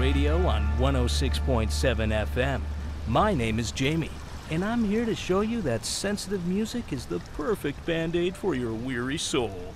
Radio on 106.7 FM. My name is Jamie, and I'm here to show you that sensitive music is the perfect band-aid for your weary soul.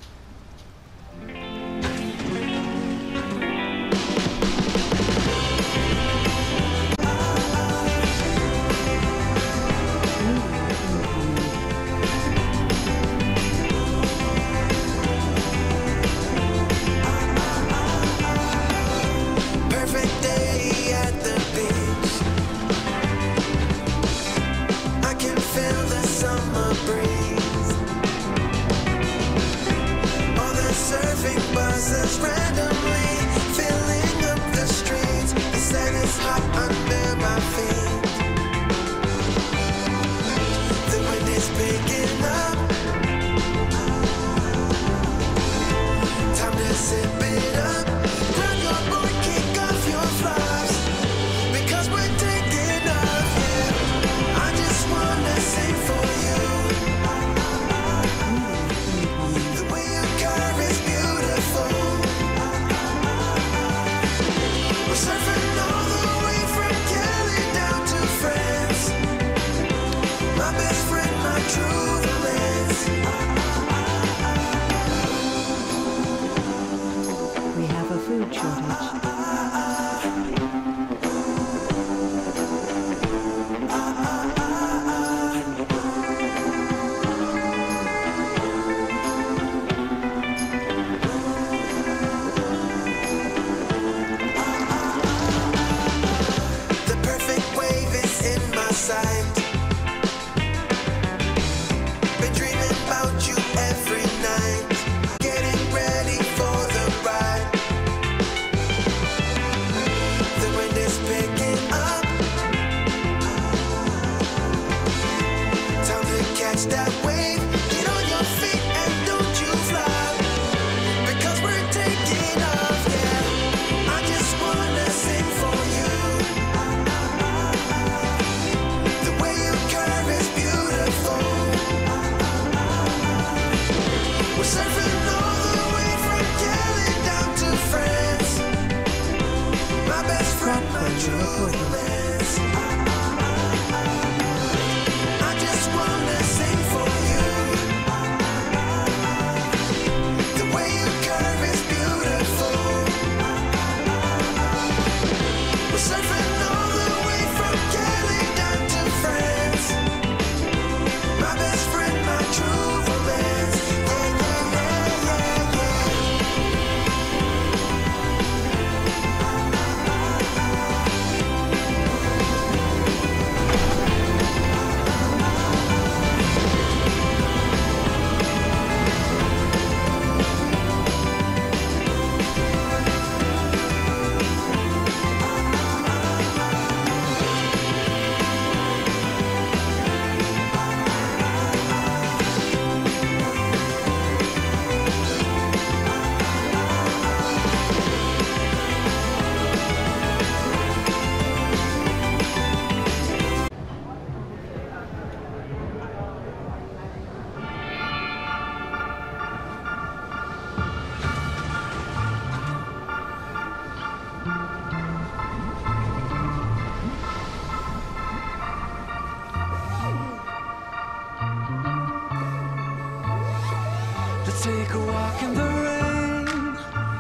Take a walk in the rain.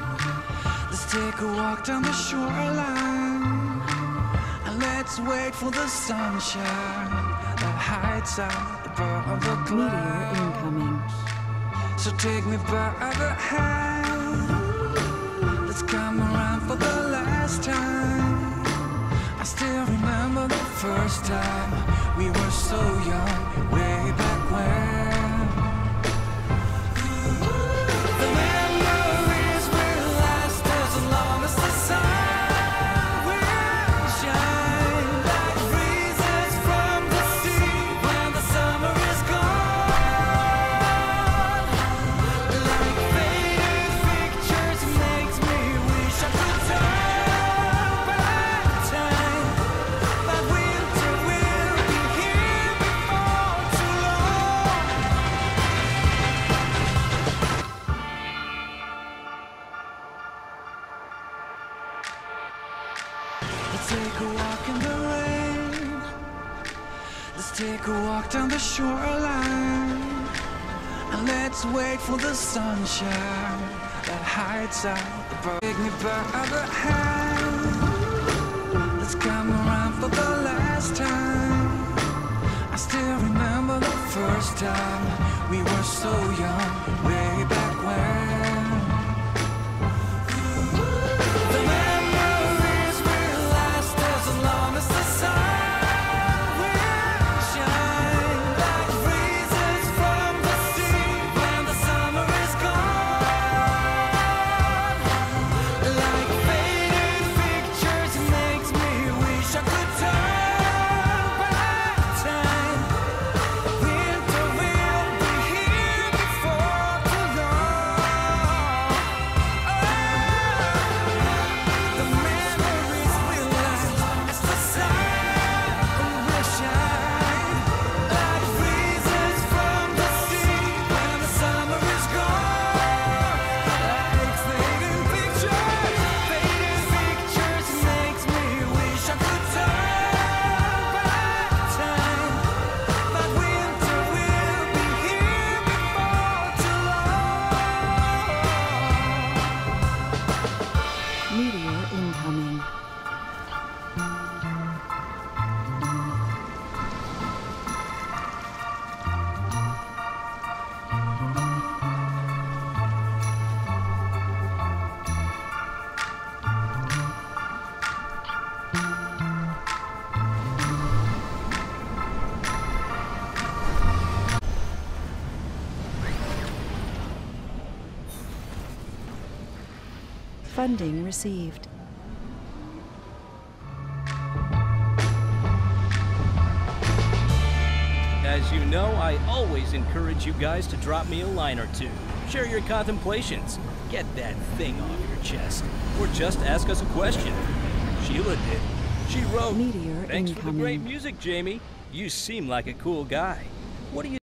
Let's take a walk down the shoreline. And let's wait for the sunshine that hides out above the clouds. Meteor incoming. So take me by the hand. Let's come around for the last time. I still remember the first time we were so young, way back when. could walk down the shoreline, and let's wait for the sunshine that hides out the bird. Take me by the hand, let's come around for the last time. I still remember the first time we were so young, way back when. The memories will last as long as the sun will shine, like breezes from the sea when the summer is gone. Like faded pictures, it makes me wish I could turn back time. Winter will be here before too long. The memories will last as the sun will shine, like breezes from the sea when the summer is gone. Like faded pictures makes me wish I could turn back time. But winter will be here before too long. Meteor incoming. Funding received. As you know, I always encourage you guys to drop me a line or two. Share your contemplations. Get that thing off your chest. Or just ask us a question. Sheila did. She wrote, Meteor "Thanks for the great incoming. music, Jamie. You seem like a cool guy.